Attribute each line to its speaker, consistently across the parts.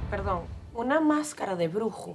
Speaker 1: Perdón, una máscara de brujo.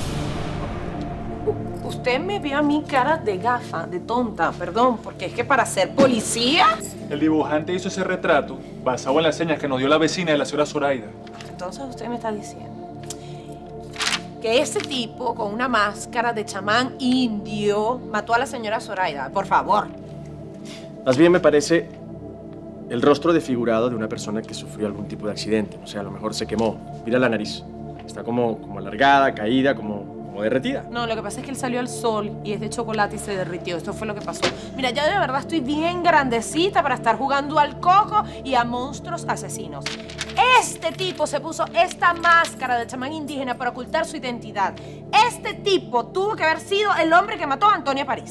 Speaker 1: Usted me vio a mí cara de gafa, de tonta, perdón, porque es que para ser policía...
Speaker 2: El dibujante hizo ese retrato basado en las señas que nos dio la vecina de la señora Zoraida.
Speaker 1: Entonces usted me está diciendo que ese tipo con una máscara de chamán indio mató a la señora Zoraida. Por favor.
Speaker 3: Más bien me parece el rostro desfigurado de una persona que sufrió algún tipo de accidente. O sea, a lo mejor se quemó. Mira la nariz. Está como alargada, caída, como derretida.
Speaker 1: No, lo que pasa es que él salió al sol y es de chocolate y se derritió. Esto fue lo que pasó. Mira, ya de verdad estoy bien grandecita para estar jugando al coco y a monstruos asesinos. Este tipo se puso esta máscara de chamán indígena para ocultar su identidad. Este tipo tuvo que haber sido el hombre que mató a Antonia París.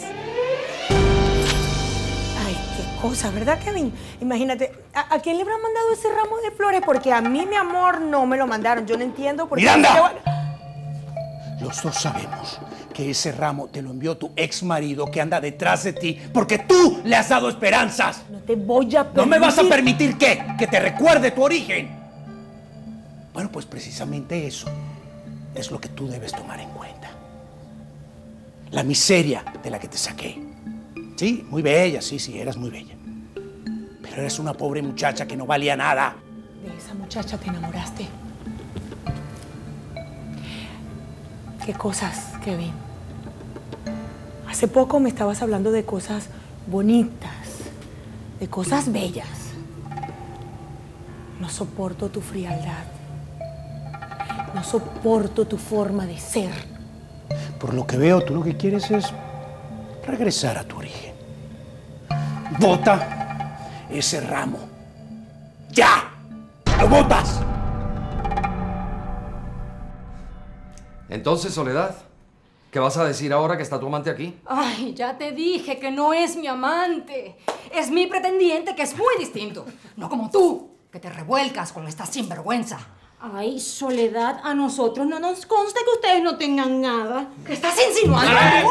Speaker 4: Ay, qué cosa, ¿verdad, Kevin? Imagínate, ¿a quién le habrán mandado ese ramo de flores? Porque a mí, mi amor, no me lo mandaron. Yo no entiendo por qué...
Speaker 5: ¡Miranda! Los dos sabemos que ese ramo te lo envió tu ex marido que anda detrás de ti porque tú le has dado esperanzas.
Speaker 4: No te voy a permitir...
Speaker 5: ¿No me vas a permitir qué? Que te recuerde tu origen. Bueno, pues precisamente eso es lo que tú debes tomar en cuenta. La miseria de la que te saqué. Sí, muy bella, sí, eras muy bella. Pero eres una pobre muchacha que no valía nada.
Speaker 4: De esa muchacha te enamoraste. ¿Qué cosas, Kevin? Hace poco me estabas hablando de cosas bonitas, de cosas bellas. No soporto tu frialdad. No soporto tu forma de ser.
Speaker 5: Por lo que veo, tú lo que quieres es regresar a tu origen. ¡Bota ese ramo! ¡Ya! ¡Lo botas!
Speaker 6: Entonces, Soledad, ¿qué vas a decir ahora que está tu amante aquí?
Speaker 7: Ay, ya te dije que no es mi amante. Es mi pretendiente, que es muy distinto. No como tú, que te revuelcas con esta sinvergüenza.
Speaker 8: Ay, Soledad, a nosotros no nos consta que ustedes no tengan nada.
Speaker 7: ¿Qué estás insinuando?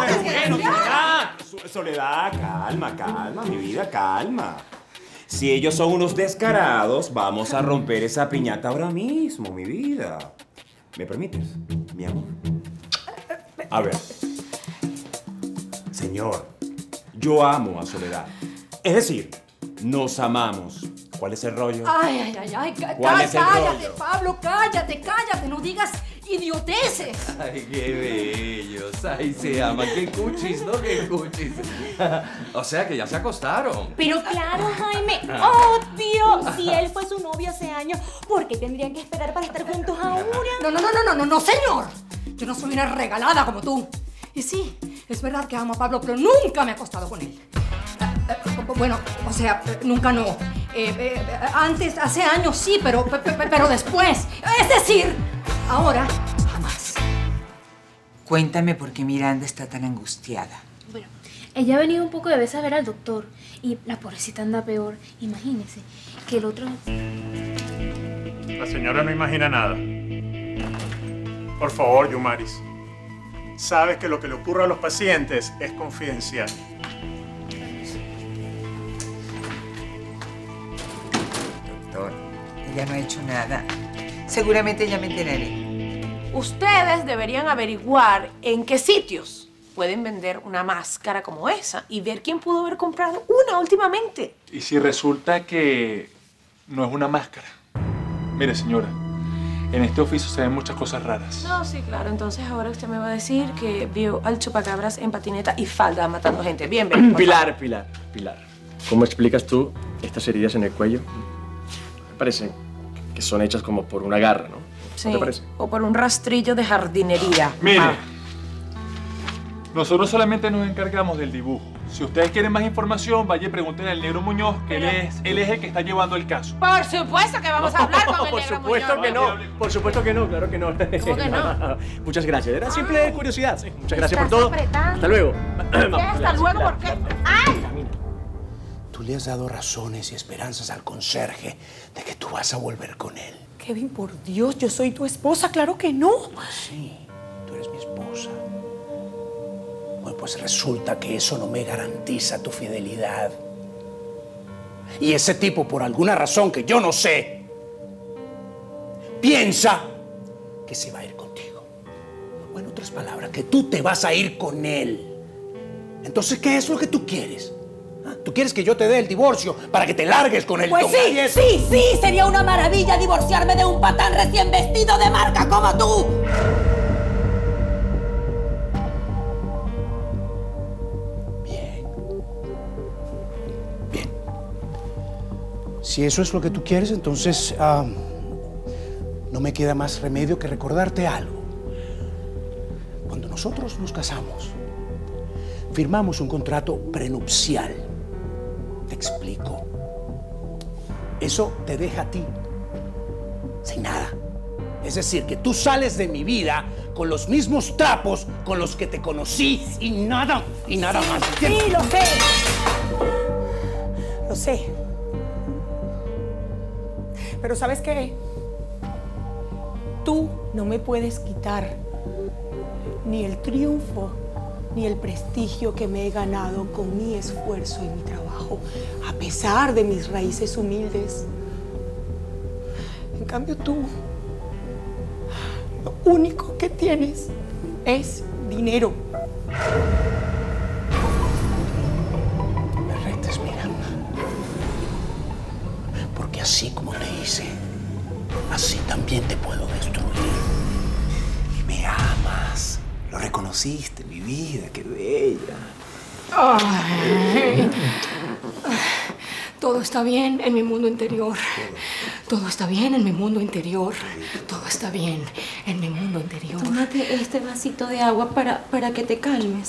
Speaker 9: Soledad, calma, mi vida, calma. Si ellos son unos descarados, vamos a romper esa piñata ahora mismo, mi vida. ¿Me permites, mi amor? A ver. Señor, yo amo a Soledad. Es decir, nos amamos. ¿Cuál es el rollo?
Speaker 7: Ay, cállate, Pablo, cállate, no digas idioteces.
Speaker 6: Ay, qué bellos. Ay, se aman. Qué cuchis, ¿no? Qué cuchis. O sea que ya se acostaron.
Speaker 8: Pero claro, Jaime, obvio. Si él fue su novio hace años, ¿por qué tendrían que esperar para estar juntos ahora?
Speaker 7: No, señor. Yo no soy una regalada como tú. Y sí, es verdad que amo a Pablo, pero nunca me he acostado con él. Bueno, o sea, nunca no. Antes, hace años sí, pero después. Es decir, ahora, jamás.
Speaker 10: Cuéntame por qué Miranda está tan angustiada.
Speaker 11: Bueno, ella ha venido un poco de veces a ver al doctor y la pobrecita anda peor. Imagínese que el otro...
Speaker 12: La señora no imagina nada. Por favor, Yumaris. Sabes que lo que le ocurre a los pacientes es confidencial.
Speaker 10: Doctor, ella no ha hecho nada. Seguramente ya me enteraré.
Speaker 1: Ustedes deberían averiguar en qué sitios pueden vender una máscara como esa y ver quién pudo haber comprado una últimamente.
Speaker 2: ¿Y si resulta que no es una máscara? Mire, señora, en este oficio se ven muchas cosas raras.
Speaker 1: No, sí, claro. Entonces ahora usted me va a decir que vio al chupacabras en patineta y falda matando gente. Bien, bien.
Speaker 3: Pilar. ¿Cómo explicas tú estas heridas en el cuello? Me parece que son hechas como por una garra, ¿no?
Speaker 1: Sí,
Speaker 3: ¿No te parece?
Speaker 1: o por un rastrillo de jardinería.
Speaker 2: Mire, nosotros solamente nos encargamos del dibujo. Si ustedes quieren más información, vaya y pregunten al Negro Muñoz, que él es el que está llevando el caso.
Speaker 1: Por supuesto que vamos a hablar con el Negro Muñoz.
Speaker 3: Por supuesto que no, claro que no.
Speaker 1: ¿Cómo que no?
Speaker 3: Muchas gracias, era simple curiosidad. Sí, muchas gracias por todo. Hasta luego.
Speaker 1: Hasta luego, ¿por qué? ¡Ay!
Speaker 5: Tú le has dado razones y esperanzas al conserje de que tú vas a volver con él.
Speaker 4: Kevin, por Dios, yo soy tu esposa, claro que no.
Speaker 5: Sí, tú eres mi esposa. Bueno, pues resulta que eso no me garantiza tu fidelidad. Y ese tipo, por alguna razón que yo no sé, piensa que se va a ir contigo. O en otras palabras, que tú te vas a ir con él. Entonces, ¿qué es lo que tú quieres? ¿Ah? ¿Tú quieres que yo te dé el divorcio para que te largues con él?
Speaker 7: Pues sí, sería una maravilla divorciarme de un patán recién vestido de marca como tú.
Speaker 5: Si eso es lo que tú quieres, entonces no me queda más remedio que recordarte algo. Cuando nosotros nos casamos, firmamos un contrato prenupcial. Te explico. Eso te deja a ti sin nada. Es decir, que tú sales de mi vida con los mismos trapos con los que te conocí y nada más.
Speaker 4: Sí, lo sé. Lo sé. Pero ¿sabes qué? Tú no me puedes quitar ni el triunfo ni el prestigio que me he ganado con mi esfuerzo y mi trabajo, a pesar de mis raíces humildes. En cambio tú, lo único que tienes es dinero.
Speaker 5: Me retes, Miranda. Porque así como te hice, así también te puedo destruir.
Speaker 9: Y me amas. Lo reconociste, mi vida, qué bella.
Speaker 7: Ay. Todo está bien en mi mundo interior. Todo está bien en mi mundo interior. Todo está bien en mi mundo interior.
Speaker 8: Tómate este vasito de agua para que te calmes.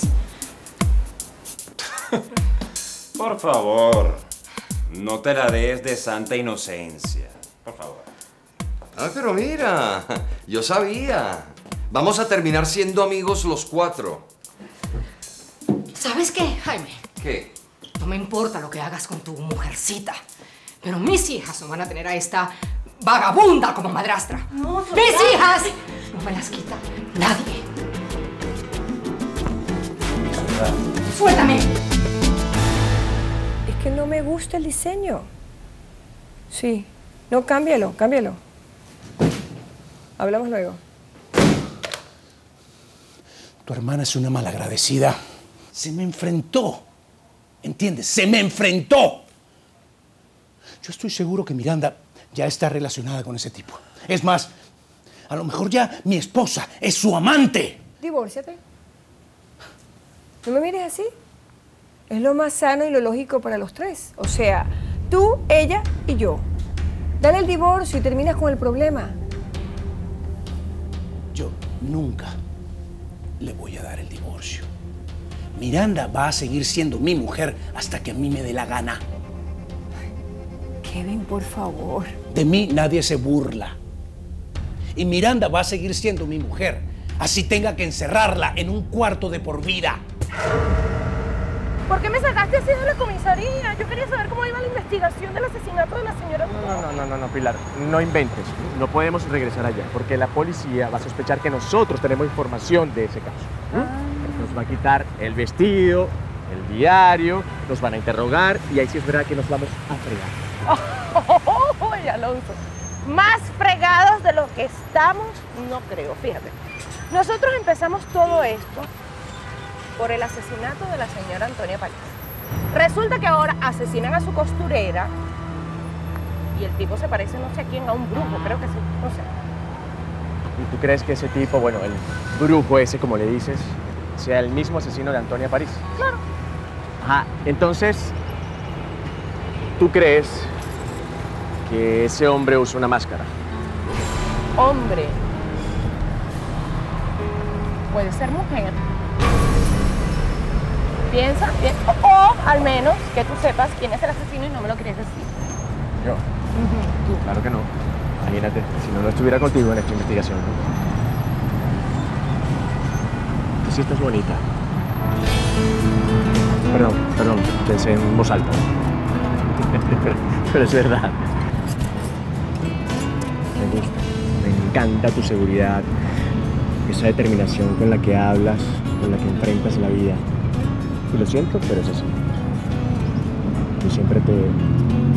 Speaker 9: Por favor, no te la des de santa inocencia. Por favor.
Speaker 6: Ah, pero mira, yo sabía. Vamos a terminar siendo amigos los 4.
Speaker 7: ¿Sabes qué, Jaime?
Speaker 6: ¿Qué?
Speaker 7: No me importa lo que hagas con tu mujercita, pero mis hijas no van a tener a esta vagabunda como madrastra.
Speaker 8: No,
Speaker 7: ¡Mis hijas! No me las quita nadie. ¡Suéltame!
Speaker 13: Es que no me gusta el diseño. Sí. No, cámbialo, cámbialo. Hablamos luego.
Speaker 5: Tu hermana es una malagradecida. Se me enfrentó. ¿Entiendes? ¡Se me enfrentó! Yo estoy seguro que Miranda ya está relacionada con ese tipo. Es más, a lo mejor ya mi esposa es su amante.
Speaker 13: Divórciate. No me mires así. Es lo más sano y lo lógico para los tres. O sea, tú, ella y yo. Dale el divorcio y terminas con el problema.
Speaker 5: Yo nunca le voy a dar el divorcio. Miranda va a seguir siendo mi mujer hasta que a mí me dé la gana.
Speaker 13: Kevin, por favor.
Speaker 5: De mí nadie se burla. Y Miranda va a seguir siendo mi mujer, así tenga que encerrarla en un cuarto de por vida.
Speaker 1: ¿Por qué me sacaste así de la comisaría? Yo quería saber cómo iba la investigación del asesinato de la señora.
Speaker 3: No, Pilar, no inventes. No podemos regresar allá, porque la policía va a sospechar que nosotros tenemos información de ese caso. Nos va a quitar el vestido, el diario, nos van a interrogar y ahí sí es verdad que nos vamos a fregar.
Speaker 1: Oye, Alonso, más fregados de lo que estamos, no creo, fíjate. Nosotros empezamos todo esto por el asesinato de la señora Antonia París. Resulta que ahora asesinan a su costurera y el tipo se parece no sé a quién, a un brujo, creo que sí, no sé.
Speaker 3: ¿Y tú crees que ese tipo, bueno, el brujo ese, como le dices, sea el mismo asesino de Antonia París?
Speaker 1: Claro.
Speaker 3: Ajá, entonces, ¿tú crees que ese hombre usa una máscara?
Speaker 1: Hombre. Puede ser mujer. Piensa, o al menos que tú sepas quién es el asesino y no me lo quieres decir.
Speaker 3: ¿Yo?
Speaker 1: Tú.
Speaker 3: Claro que no. Imagínate, si no estuviera contigo en esta investigación. Tú sí estás bonita. Perdón, pensé en voz alta. Pero es verdad. Me gusta, me encanta tu seguridad, esa determinación con la que hablas, con la que enfrentas la vida. Y lo siento, pero es así. Yo siempre te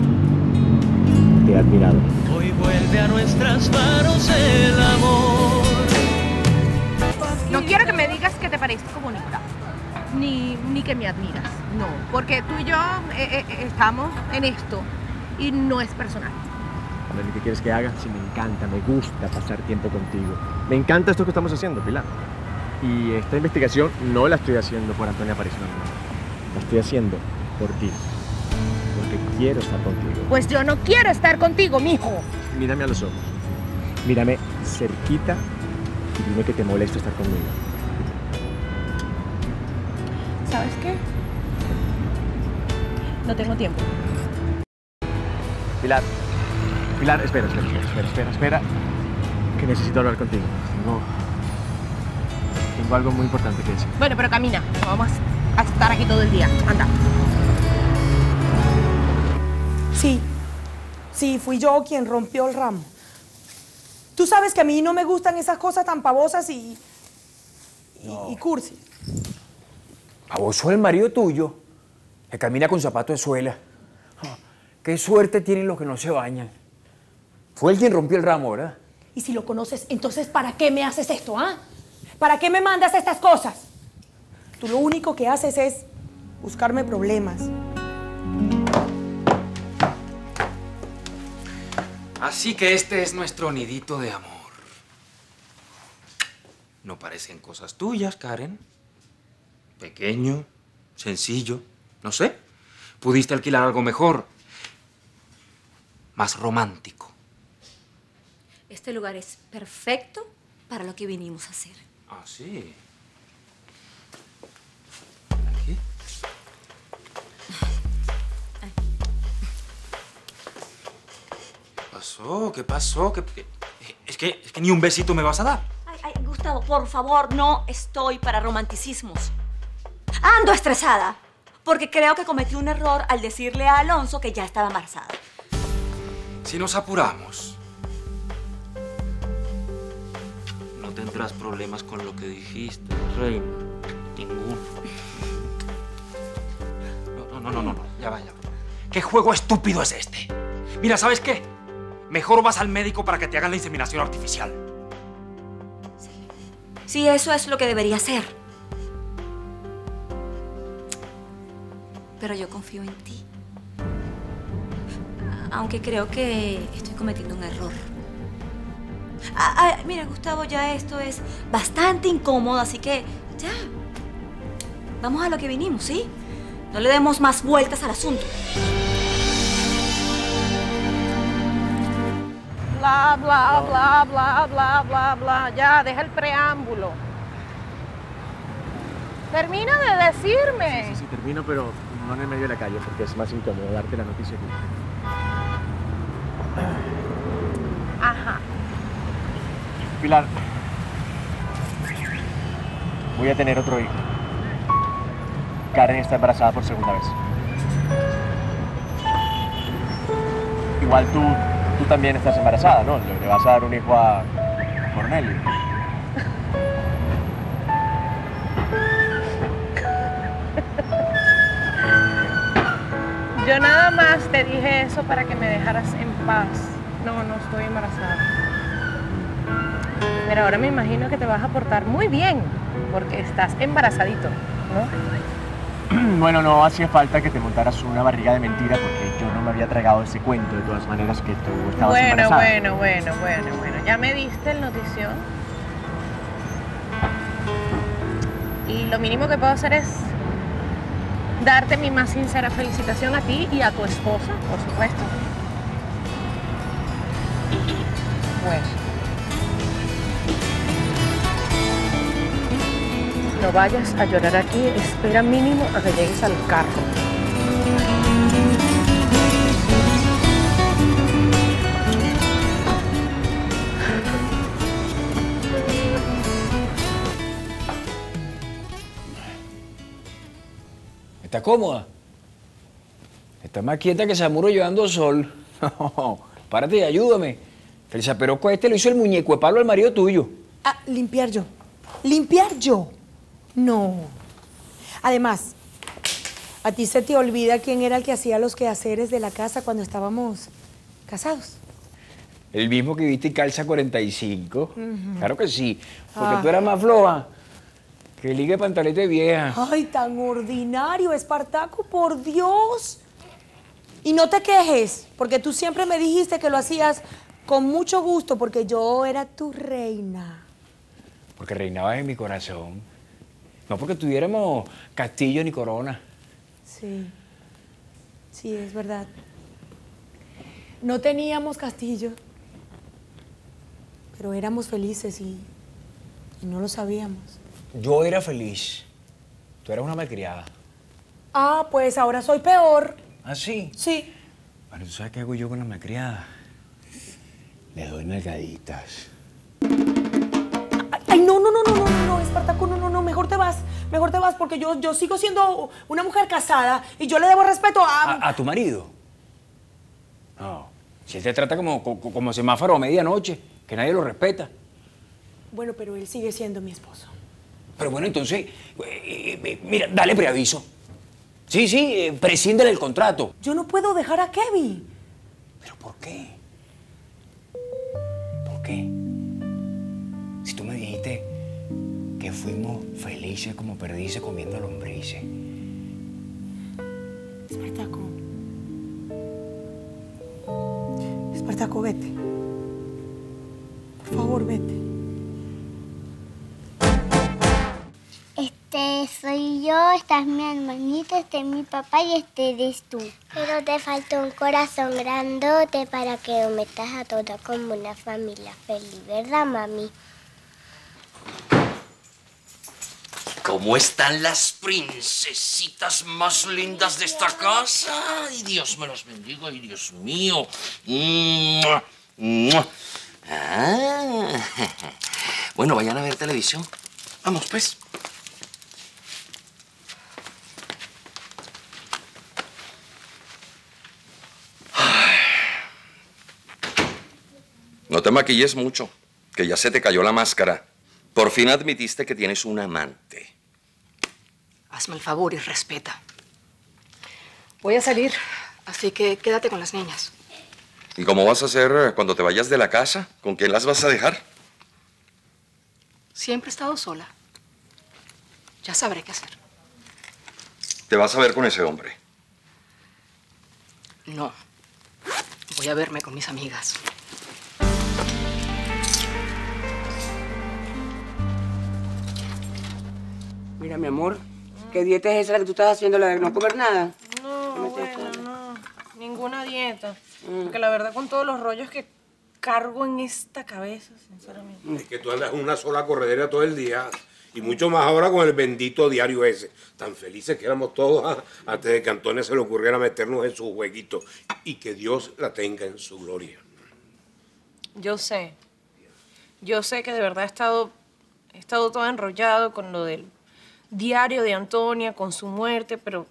Speaker 3: he admirado.
Speaker 14: Hoy vuelve a nuestras manos el amor.
Speaker 1: miras. No, porque tú y yo estamos en esto y no es personal.
Speaker 3: Bueno, ¿qué quieres que haga? Si me encanta, me gusta pasar tiempo contigo. Me encanta esto que estamos haciendo, Pilar. Y esta investigación no la estoy haciendo por Antonia Aparicio, no. La estoy haciendo por ti. Porque quiero estar contigo.
Speaker 1: Pues yo no quiero estar contigo, mijo.
Speaker 3: Mírame a los ojos. Mírame cerquita y dime que te molesta estar conmigo.
Speaker 1: ¿Sabes qué? No tengo tiempo.
Speaker 3: Pilar, espera. Que necesito hablar contigo. Tengo algo muy importante que decir.
Speaker 1: Bueno, pero camina. No vamos a estar aquí todo el día. Anda.
Speaker 4: Sí, fui yo quien rompió el ramo. Tú sabes que a mí no me gustan esas cosas tan pavosas y cursi.
Speaker 14: Baboso el marido tuyo, que camina con zapatos de suela. Qué suerte tienen los que no se bañan. Fue él quien rompió el ramo, ¿verdad?
Speaker 4: Y si lo conoces, entonces ¿para qué me haces esto, ah? ¿Para qué me mandas estas cosas? Tú lo único que haces es buscarme problemas.
Speaker 15: Así que este es nuestro nidito de amor. No parecen cosas tuyas, Karen. Pequeño, sencillo, no sé. Pudiste alquilar algo mejor, más romántico.
Speaker 16: Este lugar es perfecto para lo que vinimos a hacer.
Speaker 15: Ah, sí. ¿Qué pasó? Es que ni un besito me vas a dar.
Speaker 16: Ay, Gustavo, por favor, no estoy para romanticismos. Ando estresada, porque creo que cometí un error al decirle a Alonso que ya estaba embarazada.
Speaker 15: Si nos apuramos, no tendrás problemas con lo que dijiste, reina. Ninguno. No. Ya va. ¿Qué juego estúpido es este? Mira, ¿sabes qué? Mejor vas al médico para que te hagan la inseminación artificial.
Speaker 16: Sí, eso es lo que debería hacer. Pero yo confío en ti. Aunque creo que estoy cometiendo un error. Mira, Gustavo, ya esto es bastante incómodo, así que ya. Vamos a lo que vinimos, ¿sí? No le demos más vueltas al asunto.
Speaker 1: Bla. Ya, deja el preámbulo. Termina de decirme.
Speaker 3: Sí, termino, pero no en el medio de la calle, porque es más incómodo darte la noticia aquí.
Speaker 1: Ajá.
Speaker 3: Pilar, voy a tener otro hijo. Karen está embarazada por segunda vez. Igual tú también estás embarazada, ¿no? Le vas a dar un hijo a Cornelio.
Speaker 1: Yo nada más te dije eso para que me dejaras en paz. No estoy embarazada. Pero ahora me imagino que te vas a portar muy bien, porque estás embarazadito, ¿no?
Speaker 3: Bueno, no hacía falta que te montaras una barriga de mentira, porque yo no me había tragado ese cuento, de todas maneras, que tú estabas embarazada.
Speaker 1: Bueno. Ya me diste el notición. Y lo mínimo que puedo hacer es darte mi más sincera felicitación a ti y a tu esposa, por supuesto. Bueno. No vayas a llorar aquí, espera mínimo a que llegues al carro.
Speaker 14: ¿Está cómoda? Está más quieta que Samuro llevando sol. Párate y ayúdame. El zaperoco este lo hizo el muñeco de Pablo, el marido tuyo.
Speaker 4: Limpiar yo. ¿Limpiar yo? No. Además, a ti se te olvida quién era el que hacía los quehaceres de la casa cuando estábamos casados.
Speaker 14: El mismo que viste y calza 45.
Speaker 4: Ujú.
Speaker 14: Claro que sí, porque tú eras más floja. Que ligue pantaleta de vieja.
Speaker 4: Ay, tan ordinario, Espartaco, por Dios. Y no te quejes, porque tú siempre me dijiste que lo hacías con mucho gusto, porque yo era tu reina.
Speaker 14: Porque reinabas en mi corazón. No porque tuviéramos castillo ni corona.
Speaker 4: Sí, sí, es verdad. No teníamos castillo, pero éramos felices y no lo sabíamos.
Speaker 14: Yo era feliz. Tú eras una malcriada.
Speaker 4: Ah, pues ahora soy peor.
Speaker 14: ¿Ah, sí?
Speaker 4: Sí.
Speaker 14: Bueno, ¿tú sabes qué hago yo con la malcriada? Le doy nalgaditas.
Speaker 4: Ay, no, Espartaco, no, mejor te vas, porque yo sigo siendo una mujer casada y yo le debo respeto
Speaker 14: ¿A tu marido? No, si él te trata como semáforo a medianoche, que nadie lo respeta.
Speaker 4: Bueno, pero él sigue siendo mi esposo.
Speaker 14: Pero bueno, entonces, mira, dale preaviso. Sí, prescíndele el contrato.
Speaker 4: Yo no puedo dejar a Kevin.
Speaker 14: ¿Pero por qué? ¿Por qué? Si tú me dijiste que fuimos felices como perdices comiendo lombrices.
Speaker 4: Espartaco, vete. Por favor, vete.
Speaker 17: Soy yo, esta es mi hermanita, este es mi papá y este eres tú. Pero te faltó un corazón grandote para que lo metas a toda como una familia feliz, ¿verdad, mami?
Speaker 15: ¿Cómo están las princesitas más lindas de esta casa? Ay, Dios me los bendiga, ay, Dios mío. ¡Mua! ¡Mua! Ah. Bueno, vayan a ver televisión. Vamos, pues. No te maquilles mucho, que ya se te cayó la máscara. Por fin admitiste que tienes un amante.
Speaker 7: Hazme el favor y respeta. Voy a salir, así que quédate con las niñas.
Speaker 15: ¿Y cómo vas a hacer cuando te vayas de la casa? ¿Con quién las vas a dejar?
Speaker 7: Siempre he estado sola. Ya sabré qué hacer.
Speaker 15: Te vas a ver con ese hombre.
Speaker 7: No. Voy a verme con mis amigas.
Speaker 18: Mira, mi amor, ¿qué dieta es esa la que tú estás haciendo, la de no comer nada?
Speaker 1: No, bueno, no. Ninguna dieta. Porque la verdad, con todos los rollos que cargo en esta cabeza, sinceramente.
Speaker 19: Es que tú andas en una sola corredera todo el día. Y mucho más ahora con el bendito diario ese. Tan felices que éramos todos antes de que a Antonia se le ocurriera meternos en su jueguito. Y que Dios la tenga en su gloria.
Speaker 1: Yo sé. Yo sé que de verdad he estado todo enrollado con lo del diario de Antonia, con su muerte, pero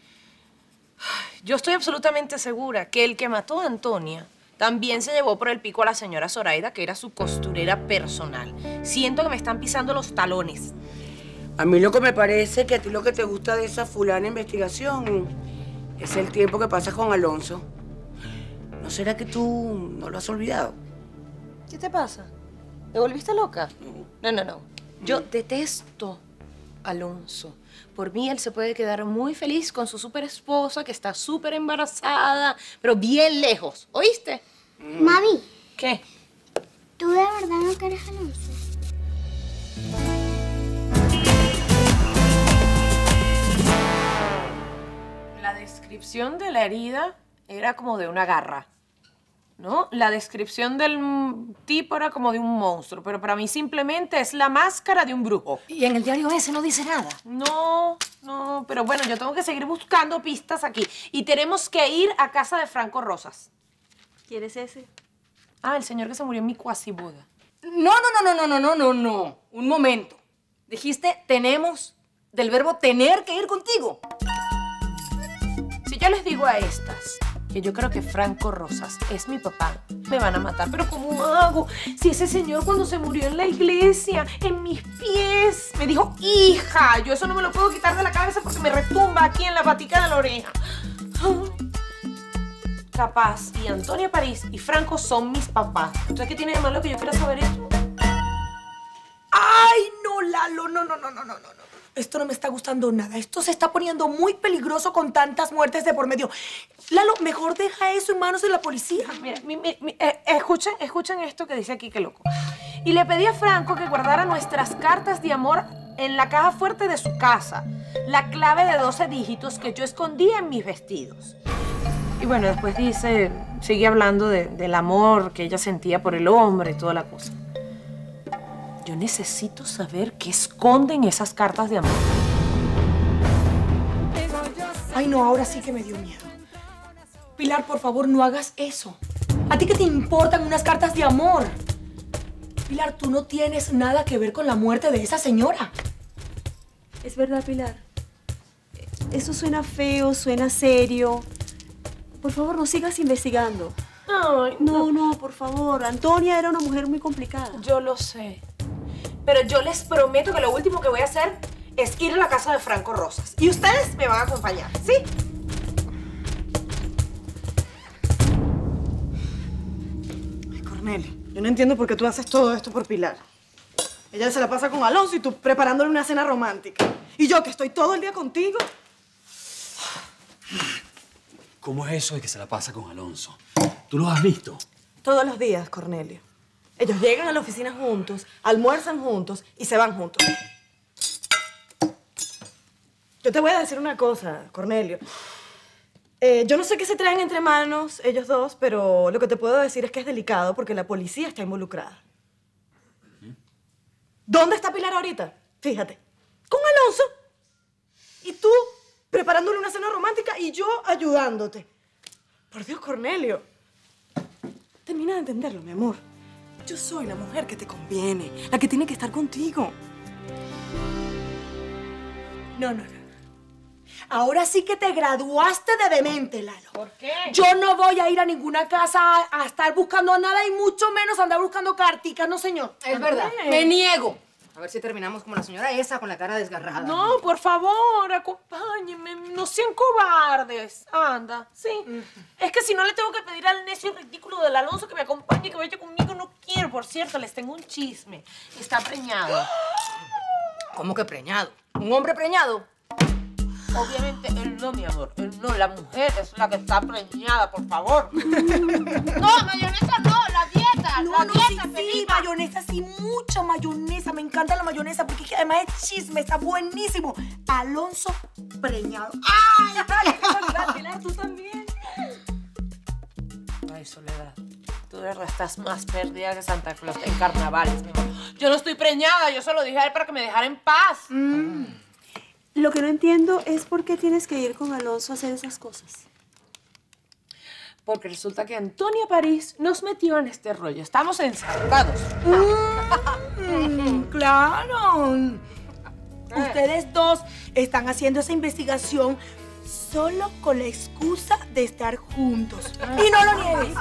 Speaker 1: yo estoy absolutamente segura que el que mató a Antonia también se llevó por el pico a la señora Zoraida, que era su costurera personal. Siento que me están pisando los talones.
Speaker 18: A mí lo que me parece que a ti lo que te gusta de esa fulana investigación es el tiempo que pasas con Alonso. ¿No será que tú no lo has olvidado?
Speaker 1: ¿Qué te pasa? ¿Te volviste loca? No. Yo detesto a Alonso. Por mí, él se puede quedar muy feliz con su súper esposa, que está súper embarazada, pero bien lejos. ¿Oíste?
Speaker 17: Mami.
Speaker 1: ¿Qué?
Speaker 17: ¿Tú de verdad no quieres a Alonso?
Speaker 1: La descripción de la herida era como de una garra, ¿no? La descripción del tipo era como de un monstruo, pero para mí simplemente es la máscara de un brujo.
Speaker 7: ¿Y en el diario ese no dice nada?
Speaker 1: No, pero bueno, yo tengo que seguir buscando pistas aquí. Y tenemos que ir a casa de Franco Rosas. ¿Quieres ese? Ah, el señor que se murió en mi cuasiboda.
Speaker 7: No. Un momento. Dijiste tenemos, del verbo tener que ir contigo.
Speaker 1: Si yo les digo a estas que yo creo que Franco Rosas es mi papá, me van a matar. ¿Pero cómo hago? Si ese señor cuando se murió en la iglesia, en mis pies, me dijo, hija, yo eso no me lo puedo quitar de la cabeza porque me retumba aquí en la patica de la oreja. Capaz, y Antonia París y Franco son mis papás. Entonces, ¿qué tiene de malo que yo quiera saber eso? ¡Ay, no, Lalo! No.
Speaker 4: esto no me está gustando nada. Esto se está poniendo muy peligroso con tantas muertes de por medio. Lalo, mejor deja eso en manos de la policía.
Speaker 1: Mira, escuchen esto que dice aquí, qué loco. Y le pedí a Franco que guardara nuestras cartas de amor en la caja fuerte de su casa. La clave de 12 dígitos que yo escondía en mis vestidos. Y bueno, después sigue hablando del amor que ella sentía por el hombre y toda la cosa. Yo necesito saber qué esconden esas cartas de amor.
Speaker 4: Ay, no, ahora sí que me dio miedo. Pilar, por favor, no hagas eso. ¿A ti qué te importan unas cartas de amor? Pilar, tú no tienes nada que ver con la muerte de esa señora.
Speaker 8: Es verdad, Pilar. Eso suena feo, suena serio. Por favor, no sigas investigando.
Speaker 1: Ay,
Speaker 8: no, por favor. Antonia era una mujer muy complicada.
Speaker 1: Yo lo sé. Pero yo les prometo que lo último que voy a hacer es ir a la casa de Franco Rosas. Y ustedes me van a acompañar, ¿sí?
Speaker 20: Ay, Cornelio, yo no entiendo por qué tú haces todo esto por Pilar. Ella se la pasa con Alonso y tú preparándole una cena romántica. Y yo, que estoy todo el día contigo.
Speaker 6: ¿Cómo es eso de que se la pasa con Alonso? ¿Tú lo has visto?
Speaker 20: Todos los días, Cornelio. Ellos llegan a la oficina juntos, almuerzan juntos y se van juntos. Yo te voy a decir una cosa, Cornelio. Yo no sé qué se traen entre manos ellos dos, pero lo que te puedo decir es que es delicado porque la policía está involucrada. ¿Dónde está Pilar ahorita? Fíjate. Con Alonso. Y tú preparándole una cena romántica y yo ayudándote. Por Dios, Cornelio. Termina de entenderlo, mi amor. Yo soy la mujer que te conviene, la que tiene que estar contigo.
Speaker 4: No. Ahora sí que te graduaste de demente, Lalo.
Speaker 1: ¿Por qué?
Speaker 4: Yo no voy a ir a ninguna casa a estar buscando nada y mucho menos andar buscando carticas, no, señor.
Speaker 7: Es verdad. Me niego. A ver si terminamos como la señora esa con la cara desgarrada.
Speaker 1: No, por favor, acompáñenme. No sean cobardes. Anda, sí. Es que si no le tengo que pedir al necio ridículo del Alonso que me acompañe, que vaya conmigo, no quiero. Por cierto, les tengo un chisme. Está preñado.
Speaker 7: ¿Cómo que preñado? ¿Un hombre preñado?
Speaker 1: Obviamente, él no, mi amor. Él no, la mujer es la que está preñada, por favor. No, mayonesa no, la dieta. La dieta,
Speaker 4: sí, mayonesa, sí, mucha mayonesa. Me encanta la mayonesa porque además es chisme, está buenísimo. Alonso preñado. ¡Ay!
Speaker 1: Pilar, tú también. Ay, Soledad, tú de verdad estás más perdida que Santa Claus en carnavales, mi amor. Yo no estoy preñada, yo se lo dije a él para que me dejara en paz.
Speaker 8: Lo que no entiendo es por qué tienes que ir con Alonso a hacer esas cosas.
Speaker 1: Porque resulta que Antonia París nos metió en este rollo. Estamos ensartados.
Speaker 4: ¡Claro! Ustedes dos están haciendo esa investigación solo con la excusa de estar juntos. Y no lo niegues.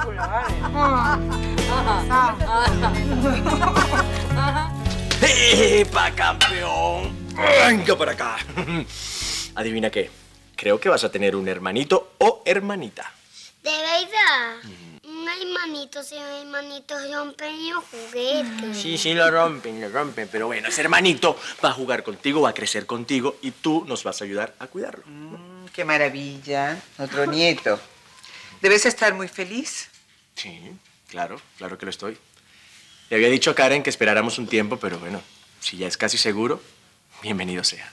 Speaker 3: ¡Epa, campeón! ¡Venga para acá! Adivina qué. Creo que vas a tener un hermanito o hermanita.
Speaker 17: ¿De verdad? Un hermanito, si los hermanitos rompen los juguetes.
Speaker 3: Sí, lo rompen, pero bueno, ese hermanito va a jugar contigo, va a crecer contigo y tú nos vas a ayudar a cuidarlo.
Speaker 10: ¡Qué maravilla! Otro nieto. ¿Debes estar muy feliz?
Speaker 3: Sí, claro que lo estoy. Le había dicho a Karen que esperáramos un tiempo, pero bueno, si ya es casi seguro, bienvenido sea.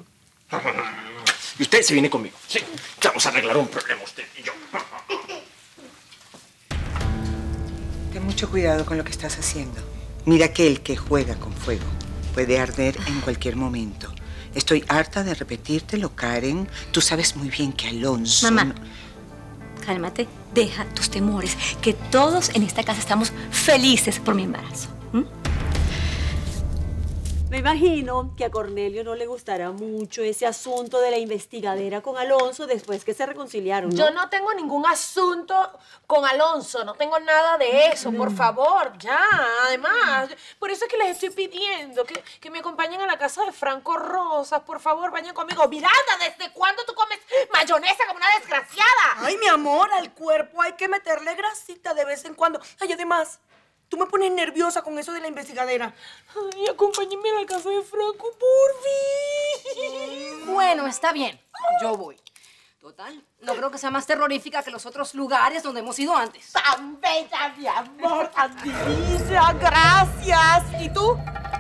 Speaker 3: Y usted se viene conmigo. Sí, vamos a arreglar un problema usted y yo.
Speaker 10: Ten mucho cuidado con lo que estás haciendo. Mira que el que juega con fuego puede arder en cualquier momento. Estoy harta de repetírtelo, Karen. Tú sabes muy bien que Alonso...
Speaker 16: Mamá, cálmate, deja tus temores, que todos en esta casa estamos felices por mi embarazo.
Speaker 8: Me imagino que a Cornelio no le gustará mucho ese asunto de la investigadera con Alonso después que se reconciliaron, ¿no?
Speaker 1: Yo no tengo ningún asunto con Alonso, no tengo nada de eso, por favor, ya. Además, por eso es que les estoy pidiendo que me acompañen a la casa de Franco Rosas, por favor, vayan conmigo. Miranda, ¿desde cuándo tú comes mayonesa como una desgraciada?
Speaker 4: Ay, mi amor, al cuerpo hay que meterle grasita de vez en cuando. Ay, además, tú me pones nerviosa con eso de la investigadera.
Speaker 1: Ay, acompáñenme a la casa de Franco, porfi.
Speaker 7: Bueno, está bien. Yo voy. Total, no creo que sea más terrorífica que los otros lugares donde hemos ido antes.
Speaker 4: Tan bella, mi amor, tan divina, gracias. ¿Y tú?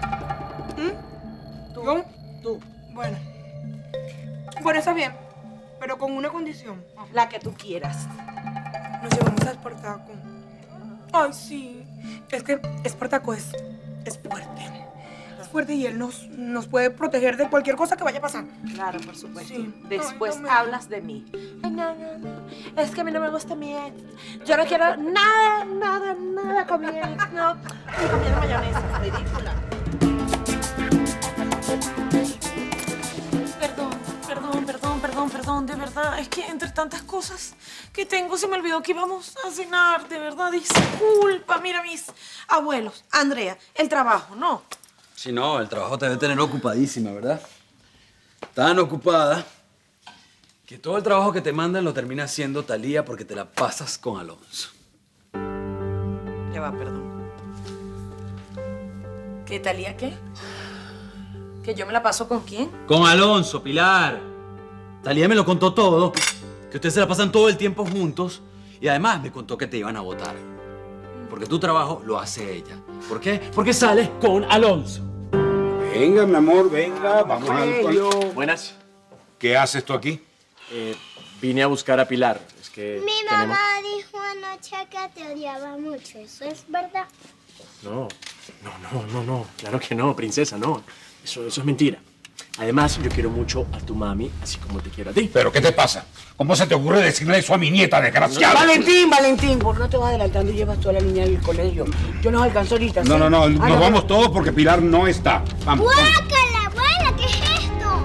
Speaker 20: ¿Tú?
Speaker 4: Tú.
Speaker 20: Bueno. Bueno, está bien. Pero con una condición.
Speaker 4: La que tú quieras.
Speaker 20: Nos llevamos a Espartaco. Ay, sí. Es que Espartaco es fuerte. Es fuerte y él nos puede proteger de cualquier cosa que vaya a pasar.
Speaker 1: Claro, por supuesto.
Speaker 20: Sí.
Speaker 1: Después
Speaker 20: Ay, no me-
Speaker 1: hablas de mí. Ay, no. Es que a mí no me gusta mi ex. Yo no quiero nada con mi ex. No. Ni comiendo mayonesa. Ridícula. Perdón, de verdad. Es que entre tantas cosas que tengo se me olvidó que íbamos a cenar. De verdad, disculpa. Mira, mis abuelos. Andrea, el trabajo, ¿no?
Speaker 6: Si no, el trabajo te debe tener ocupadísima, ¿verdad? Tan ocupada que todo el trabajo que te mandan lo termina haciendo Talía porque te la pasas con Alonso.
Speaker 1: Ya va, perdón. ¿Qué, Talía, qué? ¿Que yo me la paso con quién?
Speaker 6: Con Alonso, Pilar. Talía me lo contó todo, que ustedes se la pasan todo el tiempo juntos y además me contó que te iban a votar. Porque tu trabajo lo hace ella. ¿Por qué? Porque sales con Alonso.
Speaker 19: Venga, mi amor, venga, vamos al...
Speaker 3: Buenas.
Speaker 19: ¿Qué haces tú aquí?
Speaker 3: Vine a buscar a Pilar. Es que
Speaker 17: Mi mamá dijo anoche que te odiaba mucho. ¿Eso es verdad?
Speaker 3: No, claro que no, princesa, no. Eso es mentira. Además, yo quiero mucho a tu mami, así como te quiero a ti.
Speaker 19: ¿Pero qué te pasa? ¿Cómo se te ocurre decirle eso a mi nieta, desgraciado?
Speaker 18: Valentín, ¿por qué no te vas adelantando y llevas toda la niña al colegio? Yo nos alcanzo ahorita. ¿sí?
Speaker 19: No, nos vamos todos porque Pilar no está. Vamos.
Speaker 17: ¡Guácala, abuela! ¿Qué es esto?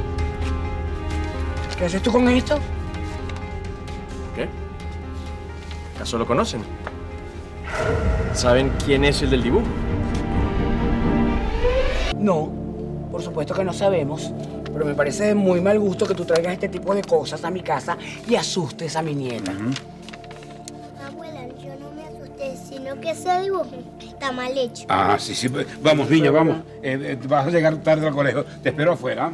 Speaker 18: ¿Qué haces tú con esto?
Speaker 3: ¿Qué? ¿Acaso lo conocen? ¿Saben quién es el del dibujo?
Speaker 18: No, por supuesto que no sabemos, pero me parece de muy mal gusto que tú traigas este tipo de cosas a mi casa y asustes a mi nieta.
Speaker 17: Abuela, yo no me asusté, sino que ese dibujo está mal hecho.
Speaker 19: Ah, sí. Vamos, niña, vamos. Vas a llegar tarde al colegio. Te espero afuera.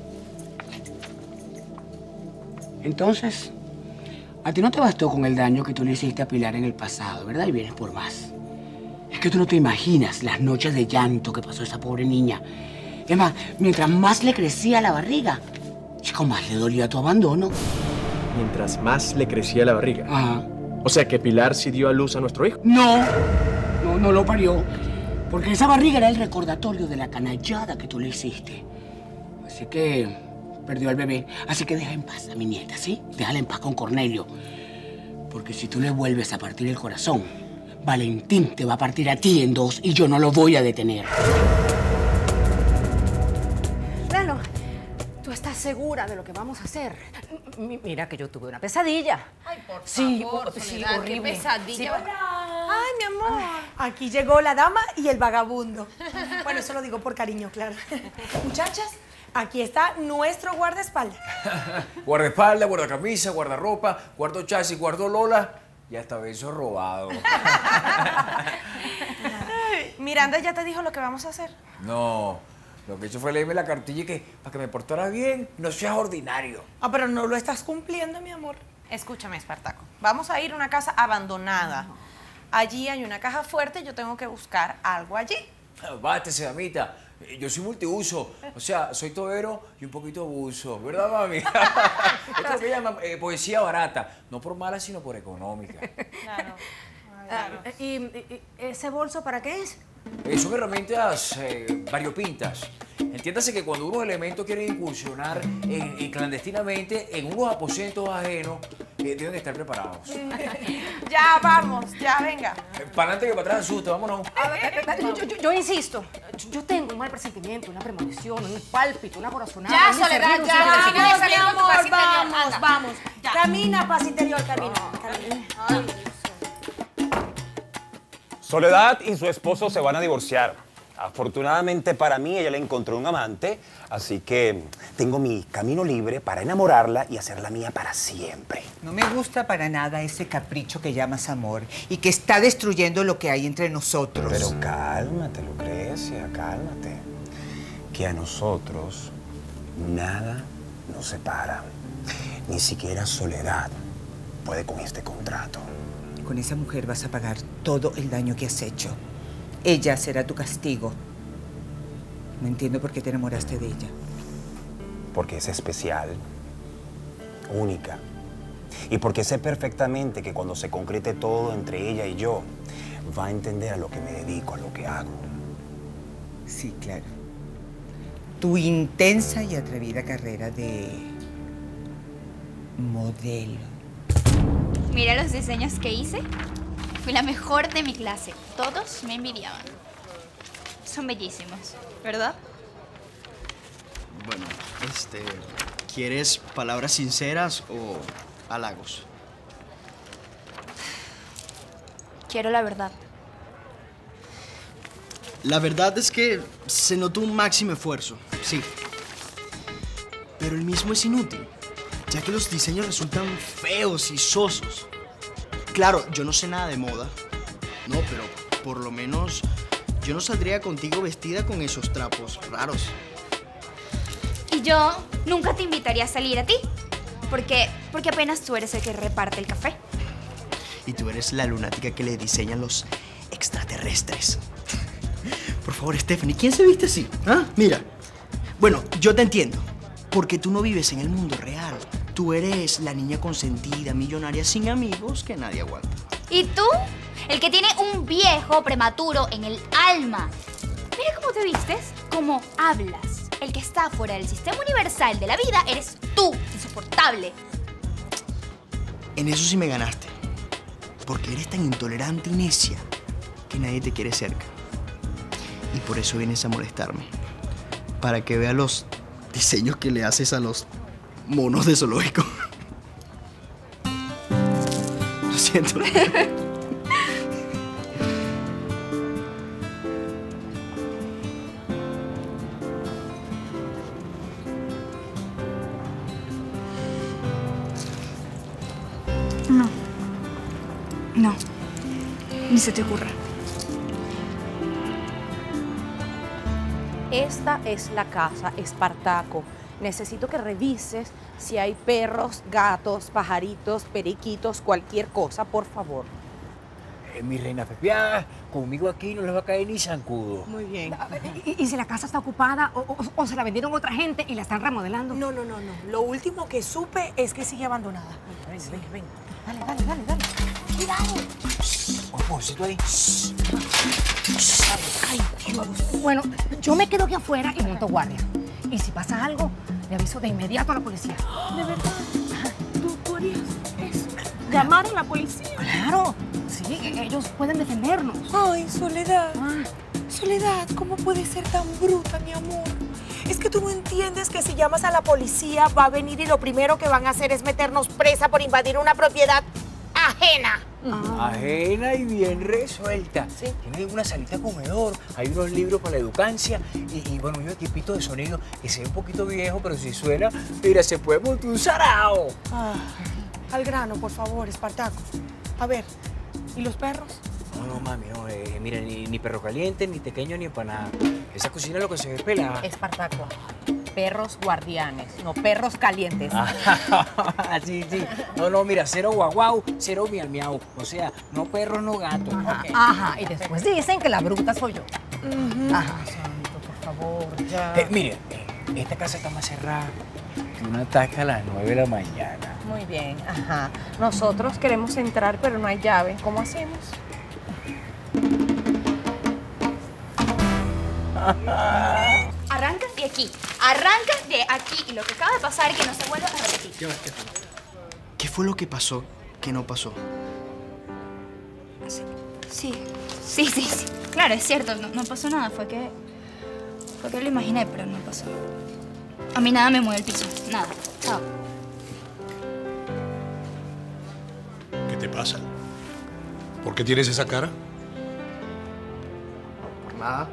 Speaker 18: Entonces, a ti no te bastó con el daño que tú le hiciste a Pilar en el pasado, ¿verdad? Y vienes por más. Es que tú no te imaginas las noches de llanto que pasó esa pobre niña. Es más, mientras más le crecía la barriga, chico, más le dolía tu abandono.
Speaker 3: Mientras más le crecía la barriga.
Speaker 18: Ajá.
Speaker 3: O sea que Pilar sí dio a luz a nuestro hijo.
Speaker 18: No lo parió. Porque esa barriga era el recordatorio de la canallada que tú le hiciste. Así que perdió al bebé. Así que deja en paz a mi nieta, ¿sí? Déjala en paz con Cornelio. Porque si tú le vuelves a partir el corazón, Valentín te va a partir a ti en dos y yo no lo voy a detener.
Speaker 7: Lalo, ¿tú estás segura de lo que vamos a hacer? Mira que yo tuve una pesadilla.
Speaker 1: Ay, por
Speaker 7: Sí,
Speaker 1: favor,
Speaker 7: sí,
Speaker 1: Soledad,
Speaker 7: horrible.
Speaker 1: qué pesadilla.
Speaker 7: Sí,
Speaker 4: Ay, mi amor. Aquí llegó la dama y el vagabundo. Bueno, eso lo digo por cariño, claro. Muchachas, aquí está nuestro guardaespaldas.
Speaker 14: Guardaespaldas, guardacamisa, guardarropa, guardo chasis, guardo Lola y hasta beso robado.
Speaker 1: Miranda ya te dijo lo que vamos a hacer.
Speaker 14: No, lo que hizo fue leerme la cartilla y que para que me portara bien, no seas ordinario.
Speaker 4: Ah, pero no lo estás cumpliendo, mi amor.
Speaker 1: Escúchame, Espartaco. Vamos a ir a una casa abandonada. Allí hay una caja fuerte y yo tengo que buscar algo allí.
Speaker 14: Bátese, damita. Yo soy multiuso. O sea, soy tobero y un poquito buzo. ¿Verdad, mami? Esto es lo que llaman poesía barata. No por mala, sino por económica.
Speaker 7: ¿Y ese bolso para qué es?
Speaker 14: Son herramientas variopintas. Entiéndase que cuando unos elementos quieren incursionar clandestinamente en unos aposentos ajenos, deben estar preparados.
Speaker 1: Ya, vamos, ya, venga.
Speaker 14: Para adelante que para atrás asusta, vámonos.
Speaker 7: Yo insisto, yo tengo un mal presentimiento, una premonición, un pálpito, una corazonada.
Speaker 1: Ya,
Speaker 7: un
Speaker 1: Soledad,
Speaker 7: cerrito,
Speaker 1: ya,
Speaker 7: un cerrito.
Speaker 1: vamos, mi amor,
Speaker 4: vamos, vamos.
Speaker 1: Ya.
Speaker 4: Camina, paz interior, camina.
Speaker 9: Soledad y su esposo se van a divorciar. Afortunadamente para mí, ella le encontró un amante, así que tengo mi camino libre para enamorarla y hacerla mía para siempre.
Speaker 10: No me gusta para nada ese capricho que llamas amor y que está destruyendo lo que hay entre nosotros.
Speaker 9: Pero cálmate, Lucrecia, cálmate. Que a nosotros
Speaker 21: Nada nos separa. Ni siquiera Soledad puede con este contrato.
Speaker 10: Con esa mujer vas a pagar todo el daño que has hecho. Ella será tu castigo. No entiendo por qué te enamoraste de ella.
Speaker 21: Porque es especial, única. Y porque sé perfectamente que cuando se concrete todo entre ella y yo, va a entender a lo que me dedico, a lo que hago.
Speaker 10: Sí, claro. Tu intensa y atrevida carrera de modelo.
Speaker 22: Mira los diseños que hice. Fui la mejor de mi clase. Todos me envidiaban. Son bellísimos, ¿verdad?
Speaker 23: Bueno, ¿quieres palabras sinceras o halagos?
Speaker 22: Quiero la verdad.
Speaker 23: La verdad es que se notó un máximo esfuerzo, sí. Pero el mismo es inútil, ya que los diseños resultan feos y sosos. Claro, yo no sé nada de moda, no, pero por lo menos yo no saldría contigo vestida con esos trapos raros.
Speaker 22: Y yo nunca te invitaría a salir a ti, porque apenas tú eres el que reparte el café.
Speaker 23: Y tú eres la lunática que le diseñan los extraterrestres. Por favor, Stephanie, ¿quién se viste así? ¿Ah? Mira. Bueno, yo te entiendo. Porque tú no vives en el mundo real. Tú eres la niña consentida, millonaria, sin amigos, que nadie aguanta.
Speaker 22: ¿Y tú? El que tiene un viejo prematuro en el alma. Mira cómo te vistes, cómo hablas. El que está fuera del sistema universal de la vida eres tú, insoportable.
Speaker 23: En eso sí me ganaste. Porque eres tan intolerante y necia que nadie te quiere cerca. Y por eso vienes a molestarme. Para que vea los diseños que le haces a los monos de zoológico. Lo siento.
Speaker 22: No. No. Ni se te ocurra.
Speaker 1: Esta es la casa, Espartaco. Necesito que revises si hay perros, gatos, pajaritos, periquitos, cualquier cosa, por favor.
Speaker 14: Mi reina Pepia, conmigo aquí no les va a caer ni zancudo.
Speaker 7: Muy bien. ¿Y si la casa está ocupada o se la vendieron a otra gente y la están remodelando?
Speaker 4: No. Lo último que supe es que sigue abandonada. Ven. Dale. Cuidado.
Speaker 14: Pobrecito ahí.
Speaker 7: Ay, Dios. Bueno, yo me quedo aquí afuera y monto guardia. Y si pasa algo, le aviso de inmediato a la policía.
Speaker 4: ¿De verdad? ¿Tú harías eso? ¿Llamar a la policía?
Speaker 7: Claro. Sí, ellos pueden defendernos.
Speaker 4: Ay, Soledad. Soledad, ¿cómo puedes ser tan bruta, mi amor? Es que tú no entiendes que si llamas a la policía va a venir y lo primero que van a hacer es meternos presa por invadir una propiedad ajena.
Speaker 14: Ajena y bien resuelta.
Speaker 4: Sí.
Speaker 14: Tiene una salita comedor, hay unos libros para la educancia y bueno, un equipito de sonido que se ve un poquito viejo, pero si suena, mira, se puede montar un sarao.
Speaker 4: Al grano, por favor, Espartaco. A ver, ¿y los perros?
Speaker 14: No, mami, no. Mira, ni perro caliente, ni tequeño, ni empanada. Esa cocina lo que se ve es pelada.
Speaker 1: Espartaco, perros guardianes, no perros calientes.
Speaker 14: Sí. No, mira, cero guau, cero miau. O sea, no perros, no gatos.
Speaker 7: Okay. Ajá, y después dicen que la bruta soy yo. Ajá.
Speaker 4: Santo, por favor, ya.
Speaker 14: Mire, esta casa está más cerrada que una taca a las 9 de la mañana.
Speaker 1: Muy bien, ajá. Nosotros queremos entrar, pero no hay llave. ¿Cómo hacemos?
Speaker 22: Arranca de aquí. Y lo que acaba de pasar, que no se vuelva a repetir.
Speaker 23: ¿Qué fue lo que pasó que no pasó?
Speaker 22: Sí. Claro, es cierto, no pasó nada. Fue que lo imaginé, pero no pasó. A mí nada me mueve el piso. Nada. Chao.
Speaker 19: ¿Qué te pasa? ¿Por qué tienes esa cara?
Speaker 23: Por nada.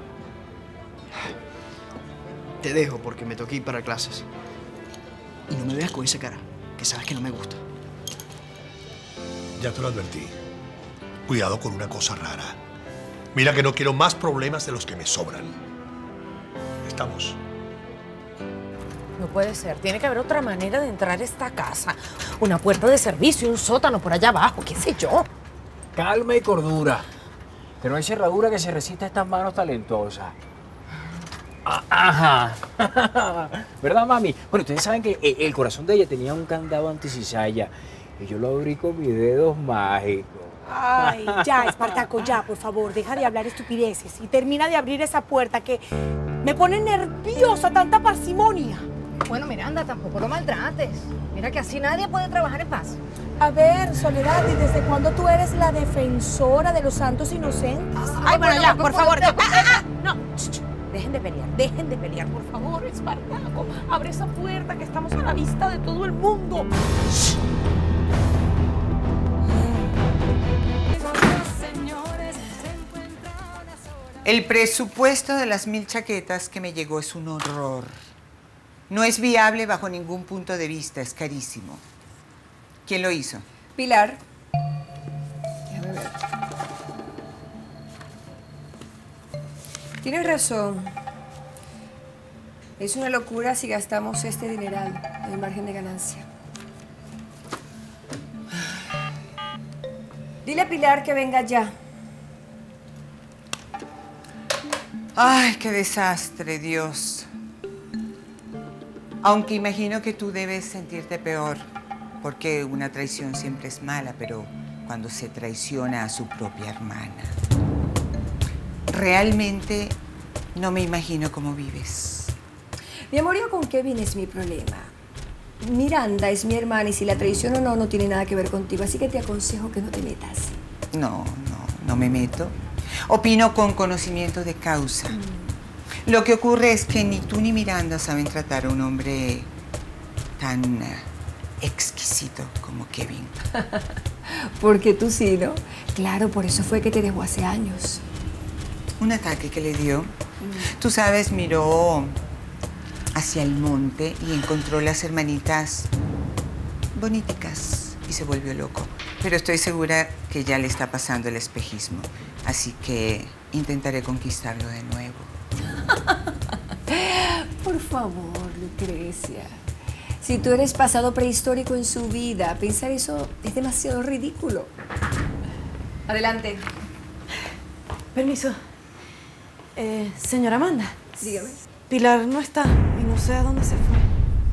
Speaker 23: Te dejo porque me toca ir para clases. Y no me veas con esa cara, que sabes que no me gusta.
Speaker 19: Ya te lo advertí. Cuidado con una cosa rara. Mira que no quiero más problemas de los que me sobran. ¿Estamos?
Speaker 1: No puede ser. Tiene que haber otra manera de entrar a esta casa. Una puerta de servicio, un sótano por allá abajo, qué sé yo.
Speaker 14: Calma y cordura. Que no hay cerradura que se resista a estas manos talentosas. Ajá. ¿Verdad, mami? Bueno, ustedes saben que el corazón de ella tenía un candado anticizalla y yo lo abrí con mis dedos mágicos.
Speaker 4: Ay, ya, Espartaco, ya, por favor, deja de hablar estupideces y termina de abrir esa puerta que me pone nerviosa tanta parsimonia.
Speaker 7: Bueno, Miranda, tampoco lo maltrates. Mira que así nadie puede trabajar en paz.
Speaker 4: A ver, Soledad, ¿y desde cuándo tú eres la defensora de los santos inocentes?
Speaker 1: Ay, bueno, ya, por favor. No, dejen de pelear, por favor, Espartaco. Abre esa puerta que estamos a la vista de todo el mundo.
Speaker 10: El presupuesto de las 1000 chaquetas que me llegó es un horror. No es viable bajo ningún punto de vista, es carísimo. ¿Quién lo hizo?
Speaker 13: Pilar. Déjame ver. Tienes razón. Es una locura si gastamos este dineral en el margen de ganancia. Dile a Pilar que venga ya.
Speaker 10: Ay, qué desastre, Dios. Aunque imagino que tú debes sentirte peor, porque una traición siempre es mala, pero cuando se traiciona a su propia hermana. Realmente no me imagino cómo vives.
Speaker 13: Mi amorío con Kevin es mi problema. Miranda es mi hermana y si la traición o no, no tiene nada que ver contigo, así que te aconsejo que no te metas.
Speaker 10: No me meto. Opino con conocimiento de causa. Lo que ocurre es que ni tú ni Miranda saben tratar a un hombre tan exquisito como Kevin.
Speaker 13: Porque tú sí, ¿no? Claro, por eso fue que te dejó hace años.
Speaker 10: Un ataque que le dio. Tú sabes, miró hacia el monte y encontró las hermanitas boniticas y se volvió loco. Pero estoy segura que ya le está pasando el espejismo. Así que intentaré conquistarlo de nuevo.
Speaker 13: Por favor, Lucrecia. Si tú eres pasado prehistórico en su vida, pensar eso es demasiado ridículo. Adelante.
Speaker 20: Permiso. Señora Amanda.
Speaker 13: Dígame.
Speaker 20: Pilar no está y no sé a dónde se fue.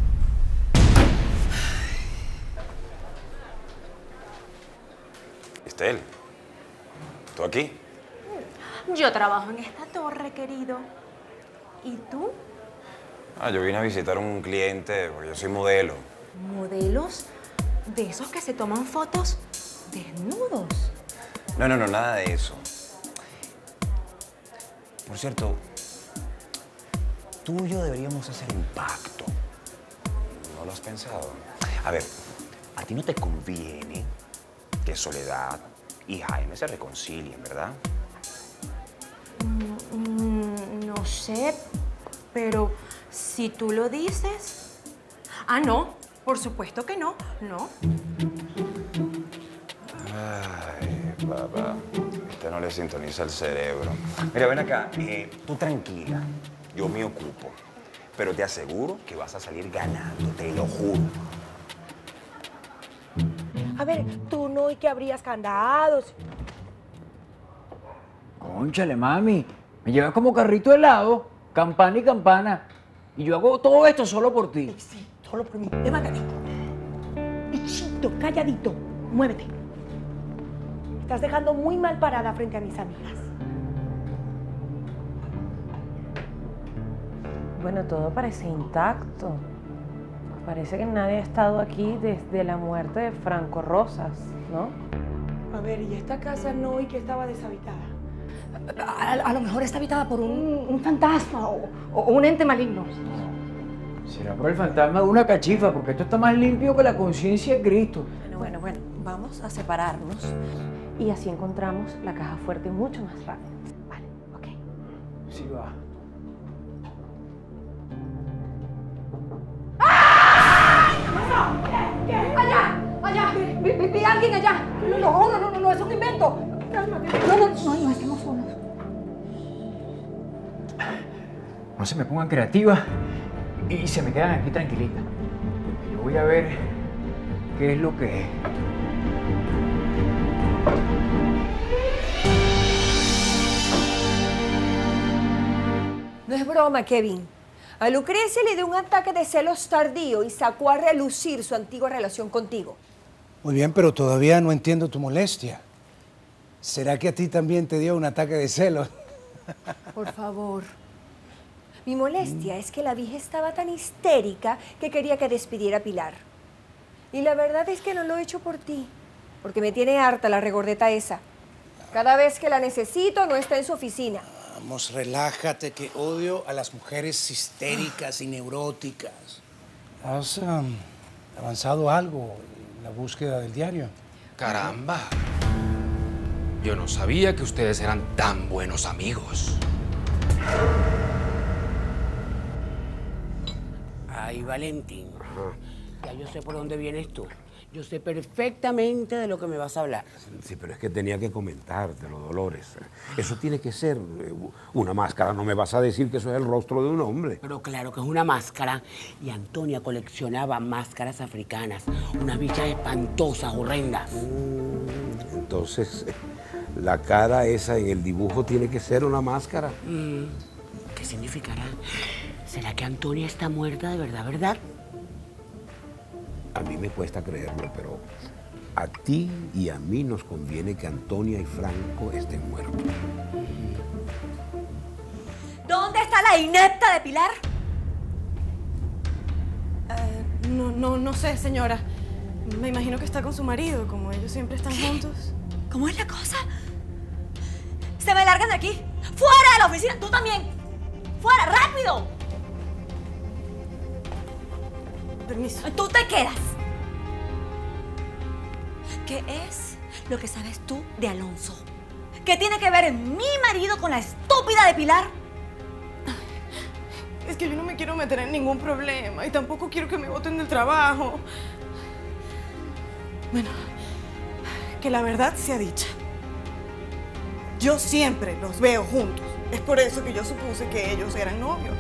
Speaker 21: Estel, ¿tú aquí?
Speaker 16: Yo trabajo en esta torre, querido. ¿Y tú?
Speaker 21: Yo vine a visitar a un cliente porque yo soy modelo.
Speaker 16: ¿Modelos? ¿De esos que se toman fotos desnudos?
Speaker 21: No, nada de eso. Por cierto, tú y yo deberíamos hacer un pacto. ¿No lo has pensado? A ver, a ti no te conviene que Soledad y Jaime se reconcilien, ¿verdad?
Speaker 16: No sé, pero si tú lo dices... Ah, no, por supuesto que no, no.
Speaker 21: Ay, papá, este no le sintoniza el cerebro. Mira, ven acá, tú tranquila, yo me ocupo, pero te aseguro que vas a salir ganando, te lo juro.
Speaker 4: A ver, tú no, y que abrías candados.
Speaker 14: Cónchale, mami. Me llevas como carrito helado, campana y campana. Y yo hago todo esto solo por ti.
Speaker 4: Sí, solo por mí. Levántate. Bichito, calladito. Muévete. Me estás dejando muy mal parada frente a mis amigas.
Speaker 1: Bueno, todo parece intacto. Parece que nadie ha estado aquí desde la muerte de Franco Rosas, ¿no?
Speaker 4: A ver, ¿y esta casa no y que estaba deshabitada?
Speaker 7: A lo mejor está habitada por un fantasma o un ente maligno.
Speaker 14: Será por el fantasma de una cachifa, porque esto está más limpio que la conciencia de Cristo.
Speaker 1: Bueno, vamos a separarnos y así encontramos la caja fuerte mucho más rápido. Vale, ok.
Speaker 14: Sí va.
Speaker 7: ¡Allá! ¡Vi a alguien allá! No, es un invento. No estamos solos.
Speaker 14: No se me pongan creativas, y se me quedan aquí tranquilitas. Yo voy a ver qué es lo que es.
Speaker 13: No es broma, Kevin. A Lucrecia le dio un ataque de celos tardío y sacó a relucir su antigua relación contigo.
Speaker 5: Muy bien, pero todavía no entiendo tu molestia. ¿Será que a ti también te dio un ataque de celos?
Speaker 13: Por favor. Mi molestia es que la vieja estaba tan histérica que quería que despidiera a Pilar. Y la verdad es que no lo he hecho por ti, porque me tiene harta la regordeta esa. Cada vez que la necesito, no está en su oficina.
Speaker 5: Vamos, relájate, que odio a las mujeres histéricas y neuróticas. ¿Has avanzado algo en la búsqueda del diario?
Speaker 2: Caramba. Yo no sabía que ustedes eran tan buenos amigos.
Speaker 18: Ay, Valentín. Ya yo sé por dónde vienes tú. Yo sé perfectamente de lo que me vas a hablar.
Speaker 19: Sí, pero es que tenía que comentártelo, Dolores. Eso tiene que ser una máscara. No me vas a decir que eso es el rostro de un hombre.
Speaker 18: Pero claro que es una máscara. Y Antonia coleccionaba máscaras africanas. Unas bichas espantosas, horrendas.
Speaker 19: Entonces, la cara esa en el dibujo tiene que ser una máscara.
Speaker 18: ¿Qué significará? ¿Será que Antonia está muerta de verdad, verdad?
Speaker 19: A mí me cuesta creerlo, pero a ti y a mí nos conviene que Antonia y Franco estén muertos.
Speaker 16: ¿Dónde está la inepta de Pilar?
Speaker 20: No sé, señora. Me imagino que está con su marido, como ellos siempre están juntos.
Speaker 16: ¿Cómo es la cosa? ¡Se me largan de aquí! ¡Fuera de la oficina! ¡Tú también! ¡Fuera! ¡Rápido!
Speaker 20: Permiso.
Speaker 16: Tú te quedas. ¿Qué es lo que sabes tú de Alonso? ¿Qué tiene que ver mi marido con la estúpida de Pilar?
Speaker 20: Es que yo no me quiero meter en ningún problema y tampoco quiero que me boten del trabajo. Bueno, que la verdad sea dicha. Yo siempre los veo juntos. Es por eso que yo supuse que ellos eran novios.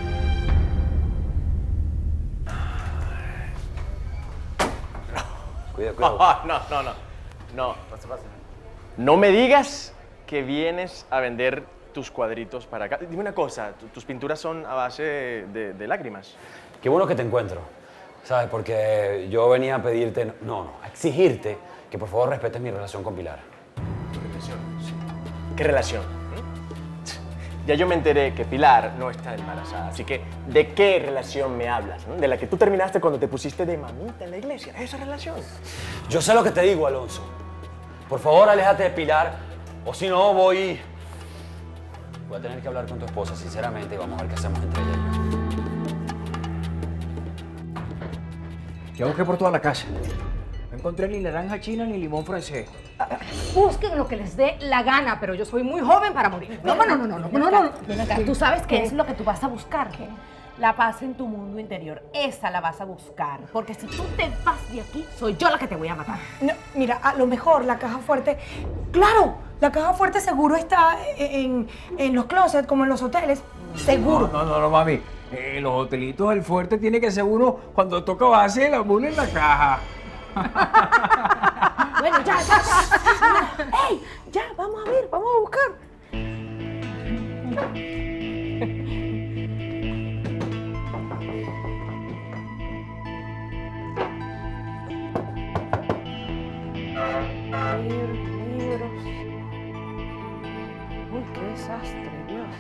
Speaker 3: Cuidado. No se pasa. No me digas que vienes a vender tus cuadritos para acá. Dime una cosa, tus pinturas son a base de lágrimas.
Speaker 6: Qué bueno que te encuentro, ¿sabes? Porque yo venía a pedirte, a exigirte que por favor respetes mi relación con Pilar.
Speaker 3: ¿Qué relación? Ya yo me enteré que Pilar no está embarazada, así que ¿de qué relación me hablas? ¿De la que tú terminaste cuando te pusiste de mamita en la iglesia? ¿Esa relación?
Speaker 6: Yo sé lo que te digo, Alonso. Por favor, aléjate de Pilar, o si no voy a tener que hablar con tu esposa, sinceramente, y vamos a ver qué hacemos entre ella y yo.
Speaker 14: Ya busqué por toda la casa. No encontré ni naranja china ni limón francés.
Speaker 7: Busquen lo que les dé la gana, pero yo soy muy joven para morir. No.
Speaker 1: Ven acá, ¿tú sabes qué es lo que tú vas a buscar? ¿Qué? La paz en tu mundo interior. Esa la vas a buscar. Porque si tú te vas de aquí, soy yo la que te voy a matar.
Speaker 4: No, mira, a lo mejor la caja fuerte... ¡Claro! La caja fuerte seguro está en los closets, como en los hoteles. Seguro.
Speaker 14: No, mami. En los hotelitos el fuerte tiene que ser uno cuando toca base la mula en la caja.
Speaker 1: Bueno, ya. ¡Ey! Ya, vamos a ver, vamos a buscar. Libros. Uy, qué desastre,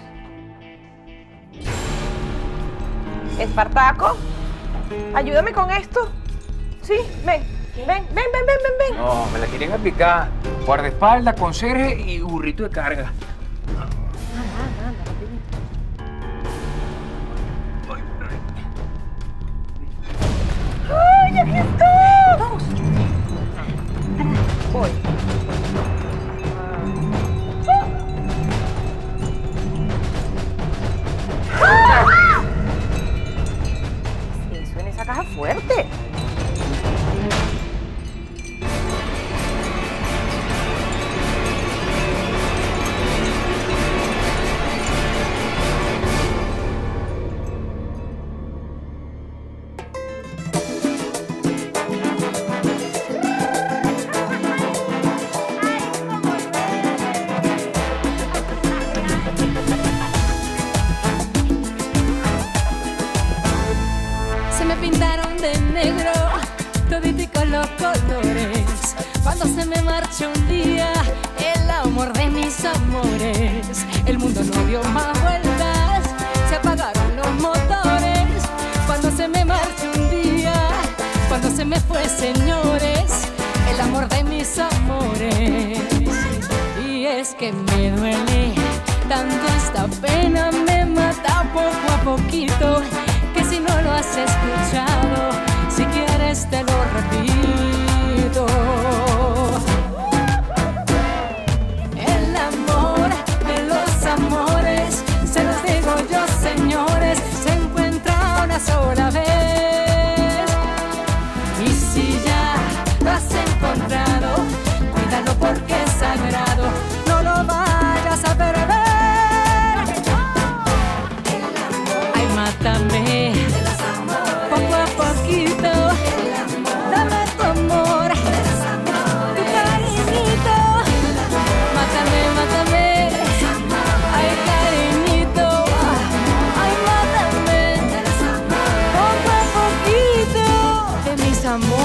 Speaker 1: Dios. Espartaco, ayúdame con esto. Sí, ven.
Speaker 14: No, me la quieren aplicar guardaespaldas, conserje y burrito de carga.
Speaker 1: ¡Ay, aquí está! Vamos. Voy. Eso en esa caja fuerte.
Speaker 11: los colores. Cuando se me marcha un día el amor de mis amores, el mundo no dio más vueltas, se apagaron los motores. Cuando se me marcha un día, cuando se me fue, señores, el amor de mis amores. Y es que me duele tanto, esta pena me mata poco a poquito, que si no lo has escuchado, si quieres te lo repito. El amor de los amores, se los digo yo, señores, se encuentra una sola vez. Y si ya lo has encontrado, cuídalo porque es sagrado, no lo vayas a perder. Ay, mátame poco a poquito, dame tu amor, tu cariñito. Mátame, mátame, ay, cariñito, ay, mátame poco a poquito de mis amores.